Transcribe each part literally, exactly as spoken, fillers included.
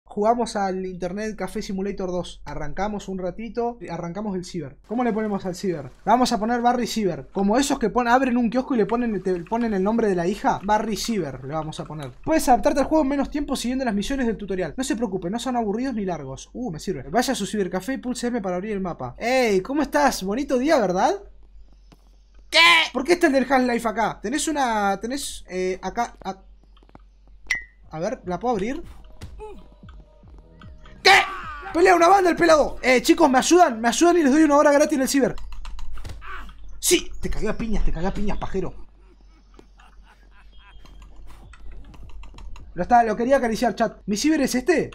Jugamos al Internet Café Simulator dos. Arrancamos un ratito. Arrancamos el ciber. ¿Cómo le ponemos al ciber? Le vamos a poner Barry Ciber. Como esos que ponen, abren un kiosco y le ponen, te ponen el nombre de la hija. Barry Ciber le vamos a poner. Puedes adaptarte al juego en menos tiempo siguiendo las misiones del tutorial. No se preocupe, no son aburridos ni largos. Uh, me sirve. Vaya a su cibercafé y pulse M para abrir el mapa. ¡Ey! ¿Cómo estás? Bonito día, ¿verdad? ¿Qué? ¿Por qué está el del Half-Life acá? Tenés una... Tenés... Eh, acá... A... a ver, ¿la puedo abrir? ¿Qué? Pelea una banda el pelado. Eh, chicos, ¿me ayudan? Me ayudan y les doy una hora gratis en el ciber. Sí, te cagué a piñas, te cagué a piñas, pajero. Lo, está, lo quería acariciar, chat. ¿Mi ciber es este?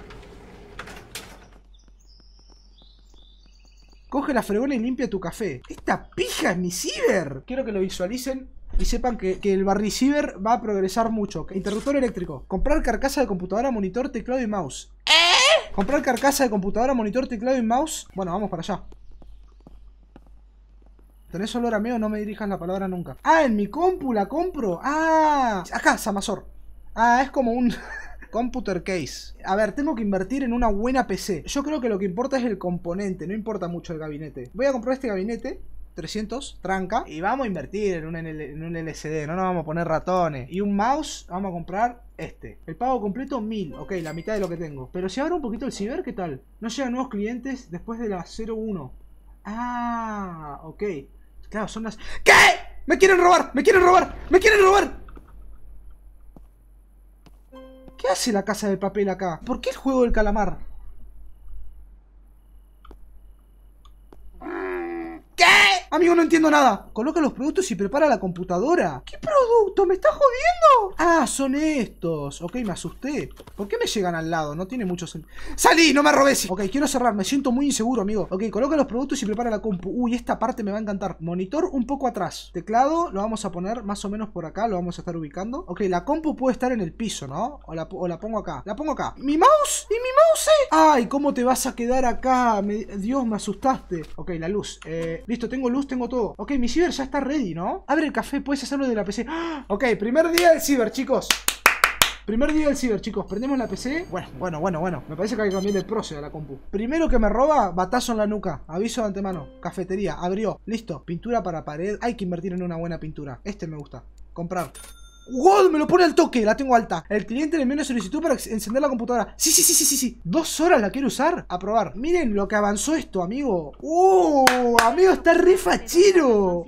Coge la fregona y limpia tu café. Esta pija es mi ciber. Quiero que lo visualicen y sepan que, que el Barry Ciber va a progresar mucho. Interruptor eléctrico. Comprar carcasa de computadora, monitor, teclado y mouse. ¿Eh? Comprar carcasa de computadora, monitor, teclado y mouse. Bueno, vamos para allá. ¿Tenés olor a meo? No me dirijas la palabra nunca. Ah, en mi compu la compro. Ah, acá, Samazor. Ah, es como un... Computer case. A ver, tengo que invertir en una buena P C. Yo creo que lo que importa es el componente. No importa mucho el gabinete. Voy a comprar este gabinete. trescientos, tranca. Y vamos a invertir en un, en un L C D. No nos vamos a poner ratones. Y un mouse, vamos a comprar este. El pago completo, mil. Ok, la mitad de lo que tengo. Pero si abro un poquito el ciber, ¿qué tal? No llegan nuevos clientes después de las cero uno. Ah, ok. Claro, son las... ¿Qué? ¡Me quieren robar! ¡Me quieren robar! ¡Me quieren robar! ¿Qué hace la casa de papel acá? ¿Por qué el juego del calamar? ¿Qué? Amigo, no entiendo nada. Coloca los productos y prepara la computadora. ¿Qué producto? ¿Me estás jodiendo? Ah, son estos. Ok, me asusté. ¿Por qué me llegan al lado? No tiene mucho sentido. ¡Salí! ¡No me robes! Ok, quiero cerrar. Me siento muy inseguro, amigo. Ok, coloca los productos y prepara la compu. Uy, esta parte me va a encantar. Monitor un poco atrás. Teclado lo vamos a poner más o menos por acá. Lo vamos a estar ubicando. Ok, la compu puede estar en el piso, ¿no? O la, o la pongo acá. La pongo acá. ¿Mi mouse? ¿Y mi mouse? ¡Ay! ¿Cómo te vas a quedar acá? Me... Dios, me asustaste. Ok, la luz. Eh, listo, tengo luz, tengo todo. Ok, mi ciber ya está ready, ¿no? Abre el café, puedes hacerlo de la P C. ¡Ah! Ok, primer día del ciber, chicos. Primer día del ciber, chicos. Prendemos la P C. Bueno, bueno, bueno, bueno. Me parece que hay que cambiar el proce a la compu. Primero que me roba, batazo en la nuca. Aviso de antemano. Cafetería, abrió. Listo. Pintura para pared. Hay que invertir en una buena pintura. Este me gusta. Comprar. ¡Wow! Me lo pone al toque, la tengo alta. El cliente le envió una solicitud para encender la computadora. Sí, sí, sí, sí, sí, sí. Dos horas la quiero usar. Aprobar. Miren lo que avanzó esto, amigo. ¡Uh! Amigo, está re fachero.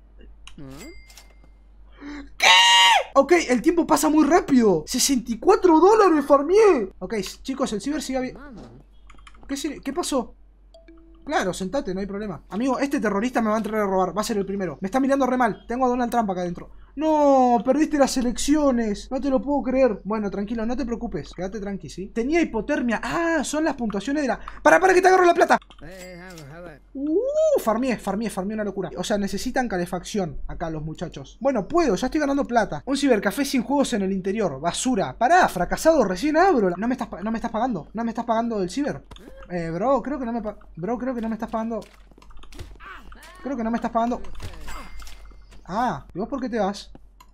¿Qué? Ok, el tiempo pasa muy rápido. sesenta y cuatro dólares farmeé. Ok, chicos, el ciber sigue bien. ¿Qué, ¿Qué pasó? Claro, sentate, no hay problema. Amigo, este terrorista me va a entrar a robar. Va a ser el primero. Me está mirando re mal. Tengo a Donald Trump acá adentro. No, perdiste las elecciones. No te lo puedo creer. Bueno, tranquilo, no te preocupes. Quédate tranqui, ¿sí? Tenía hipotermia. Ah, son las puntuaciones de la... ¡Para, para que te agarro la plata! Uh, farmié, farmié, farmié una locura. O sea, necesitan calefacción acá los muchachos. Bueno, puedo, ya estoy ganando plata. Un cibercafé sin juegos en el interior. Basura. Pará, fracasado, recién abro. No me estás, no me estás pagando. No me estás pagando del ciber. Eh, bro, creo que no me... Bro, creo que no me estás pagando. Creo que no me estás pagando. Ah, ¿y vos por qué te vas?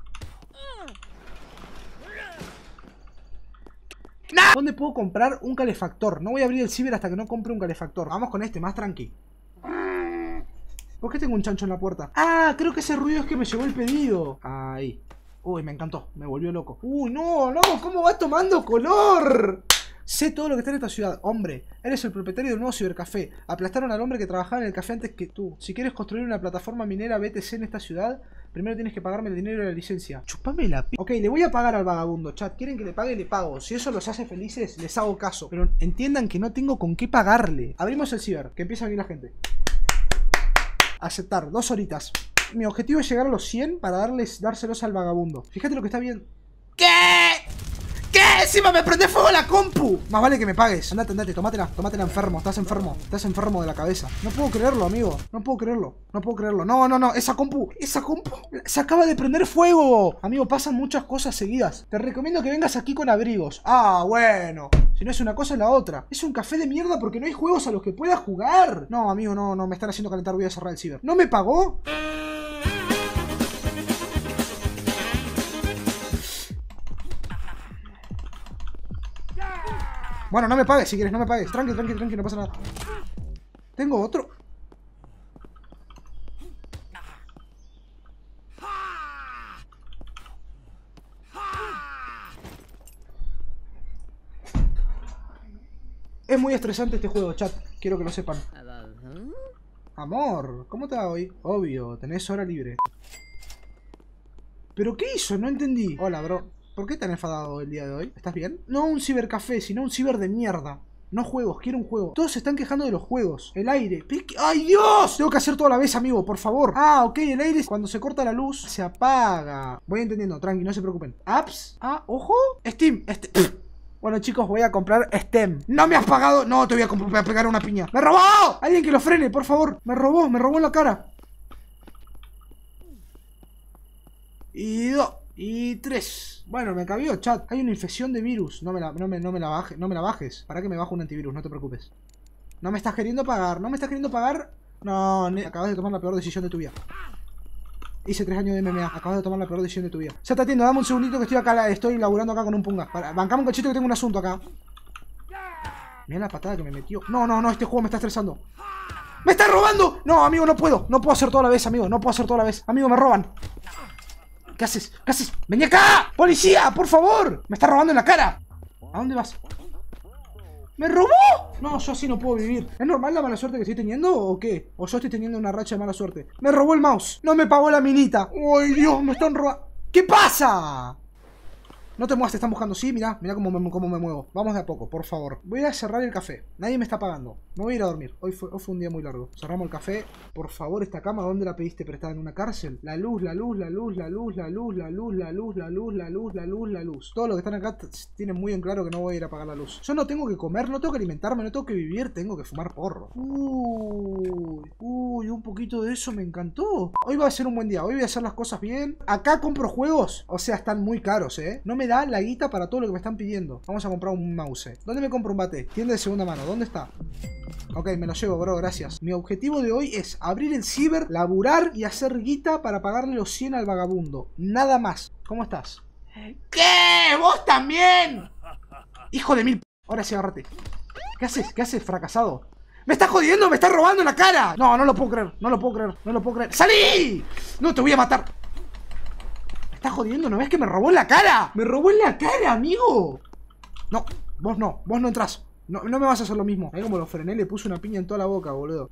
¡Nah! ¿Dónde puedo comprar un calefactor? No voy a abrir el ciber hasta que no compre un calefactor. Vamos con este, más tranqui. ¿Por qué tengo un chancho en la puerta? Ah, creo que ese ruido es que me llegó el pedido. Ahí. Uy, me encantó, me volvió loco. Uy, no, no, ¿cómo va tomando color? Sé todo lo que está en esta ciudad. Hombre, eres el propietario del nuevo cibercafé. Aplastaron al hombre que trabajaba en el café antes que tú. Si quieres construir una plataforma minera B T C en esta ciudad, primero tienes que pagarme el dinero de la licencia. Chupame la p... Ok, le voy a pagar al vagabundo, chat. Quieren que le pague, le pago. Si eso los hace felices, les hago caso. Pero entiendan que no tengo con qué pagarle. Abrimos el ciber, que empieza a venir la gente. Aceptar, dos horitas. Mi objetivo es llegar a los cien para darles, dárselos al vagabundo. Fíjate lo que está bien. ¿Qué? ¿Qué? Encima me prende fuego la compu. Más vale que me pagues. Andate, andate, tomátela, tomátela enfermo. Estás enfermo, estás enfermo de la cabeza. No puedo creerlo, amigo. No puedo creerlo, no puedo creerlo. No, no, no, esa compu, esa compu se acaba de prender fuego. Amigo, pasan muchas cosas seguidas. Te recomiendo que vengas aquí con abrigos. Ah, bueno. Si no es una cosa es la otra. Es un café de mierda porque no hay juegos a los que pueda jugar. No, amigo, no, no, me están haciendo calentar. Voy a cerrar el ciber. ¿No me pagó? Bueno, no me pagues si quieres, no me pagues. Tranqui, tranqui, tranqui, no pasa nada. Tengo otro. Es muy estresante este juego, chat. Quiero que lo sepan. Amor, ¿cómo te va hoy? Obvio, tenés hora libre. ¿Pero qué hizo? No entendí. Hola, bro. ¿Por qué tan enfadado el día de hoy? ¿Estás bien? No un cibercafé, sino un ciber de mierda. No juegos, quiero un juego. Todos se están quejando de los juegos. El aire. ¡Ay, Dios! Tengo que hacer todo a la vez, amigo, por favor. Ah, ok, el aire cuando se corta la luz se apaga. Voy entendiendo, tranqui, no se preocupen. Apps. Ah, ojo. Steam. Este... Bueno, chicos, voy a comprar Steam. ¡No me has pagado! No, te voy a, voy a pegar una piña. ¡Me robó! Alguien que lo frene, por favor. Me robó, me robó en la cara. Y dos. Y tres. Bueno, me cabió, chat. Hay una infección de virus. No me la, no me, no me la baje, no me la bajes. Para que me bajo un antivirus, no te preocupes. No me estás queriendo pagar. No me estás queriendo pagar. No, acabas de tomar la peor decisión de tu vida. Hice tres años de M M A. Acabas de tomar la peor decisión de tu vida. Se te atiendo, dame un segundito que estoy acá. Estoy laburando acá con un punga. Para, bancame un cachito que tengo un asunto acá. Mira la patada que me metió. No, no, no, este juego me está estresando. ¡Me está robando! No, amigo, no puedo. No puedo hacer todo a la vez, amigo. No puedo hacer todo a la vez. Amigo, me roban. ¿Qué haces? ¿Qué haces? ¡Vení acá! ¡Policía! ¡Por favor! ¡Me está robando en la cara! ¿A dónde vas? ¡Me robó! No, yo así no puedo vivir. ¿Es normal la mala suerte que estoy teniendo o qué? ¿O yo estoy teniendo una racha de mala suerte? ¡Me robó el mouse! ¡No me pagó la minita! ¡Ay, Dios! ¡Me están robando! ¿Qué pasa? No te muevas, te están buscando. Sí, mirá, mirá cómo me, cómo me muevo. Vamos de a poco, por favor. Voy a cerrar el café. Nadie me está pagando. Me voy a ir a dormir. Hoy fue, hoy fue un día muy largo. Cerramos el café. Por favor, esta cama, ¿dónde la pediste prestada? ¿En una cárcel? La luz, la luz, la luz, la luz, la luz, la luz, la luz, la luz, la luz, la luz, la luz. Todos los que están acá tienen muy en claro que no voy a ir a apagar la luz. Yo no tengo que comer, no tengo que alimentarme, no tengo que vivir, tengo que fumar porro. Uy, uy, un poquito de eso me encantó. Hoy va a ser un buen día. Hoy voy a hacer las cosas bien. Acá compro juegos. O sea, están muy caros, ¿eh? No me da la guita para todo lo que me están pidiendo. Vamos a comprar un mouse. ¿Dónde me compro un bate? Tienda de segunda mano. ¿Dónde está? Ok, me lo llevo, bro, gracias. Mi objetivo de hoy es abrir el ciber, laburar y hacer guita para pagarle los cien al vagabundo. Nada más. ¿Cómo estás? ¿Qué? ¿Vos también? Hijo de mil... Ahora sí, agárrate. ¿Qué haces? ¿Qué haces, fracasado? ¡Me está jodiendo! ¡Me está robando en la cara! No, no lo puedo creer. No lo puedo creer. No lo puedo creer. ¡Salí! No, te voy a matar. Me está jodiendo. ¿No ves que me robó en la cara? ¡Me robó en la cara, amigo! No, vos no. Vos no entras. No, no me vas a hacer lo mismo. Ahí como lo frené, le puse una piña en toda la boca, boludo.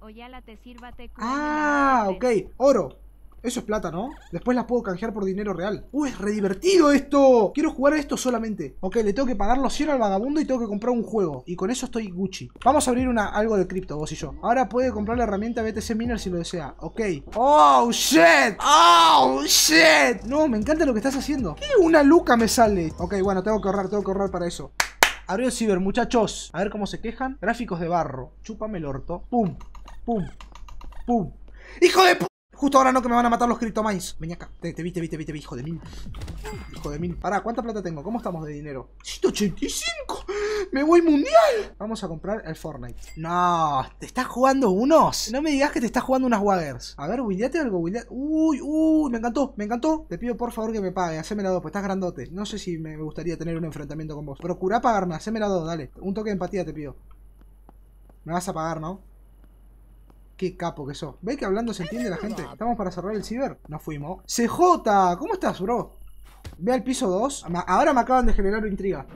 Ah, ok. Oro. Eso es plata, ¿no? Después las puedo canjear por dinero real. Uy, es re divertido esto. Quiero jugar a esto solamente. Ok, le tengo que pagar los cien al vagabundo y tengo que comprar un juego. Y con eso estoy Gucci. Vamos a abrir una, algo de cripto, vos y yo. Ahora puede comprar la herramienta B T C Miner si lo desea. Ok. Oh, shit. Oh, shit. No, me encanta lo que estás haciendo. ¿Qué? Una luca me sale. Ok, bueno, tengo que ahorrar, tengo que ahorrar para eso. Abrió el ciber, muchachos. A ver cómo se quejan. Gráficos de barro. Chúpame el orto. Pum, pum, pum. ¡Hijo de p... Justo ahora no, que me van a matar los CryptoMines. Vení acá. Te, te vi, te vi, te vi, te vi, hijo de mil. Hijo de mil. Pará, ¿cuánta plata tengo? ¿Cómo estamos de dinero? ciento ochenta y cinco. Me voy mundial. Vamos a comprar el Fortnite. No, ¿te estás jugando unos? No me digas que te estás jugando unas Waggers. A ver, Williate algo, Williate. Uy, uy, me encantó, me encantó. Te pido por favor que me pague. Haceme la dos, pues estás grandote. No sé si me gustaría tener un enfrentamiento con vos. Procurá pagarme, haceme la dos, dale. Un toque de empatía te pido. Me vas a pagar, ¿no? Qué capo que sos. ¿Veis que hablando se entiende la gente? ¿Estamos para cerrar el ciber? Nos fuimos. C J, ¿cómo estás, bro? Ve al piso dos. Ahora me acaban de generar intriga.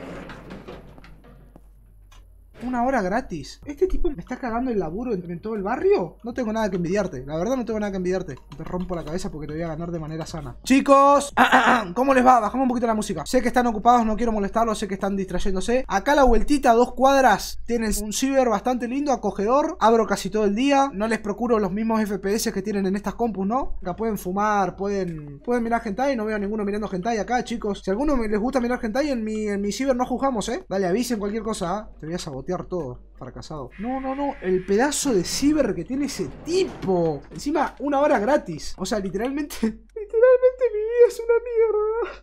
Una hora gratis. ¿Este tipo me está cagando el laburo en, en todo el barrio? No tengo nada que envidiarte. La verdad no tengo nada que envidiarte. Te rompo la cabeza porque te voy a ganar de manera sana. Chicos, ¿cómo les va? Bajamos un poquito la música. Sé que están ocupados, no quiero molestarlos. Sé que están distrayéndose. Acá a la vueltita, a dos cuadras, tienen un ciber bastante lindo, acogedor. Abro casi todo el día. No les procuro los mismos F P S que tienen en estas compus, ¿no? Acá pueden fumar, pueden pueden mirar hentai. No veo a ninguno mirando hentai acá, chicos. Si a alguno les gusta mirar hentai, en mi, en mi ciber no juzgamos, ¿eh? Dale, avisen cualquier cosa, ¿eh? Te voy a sabotear todo, fracasado. No, no, no, el pedazo de ciber que tiene ese tipo. Encima, una hora gratis. O sea, literalmente, literalmente mi vida es una mierda.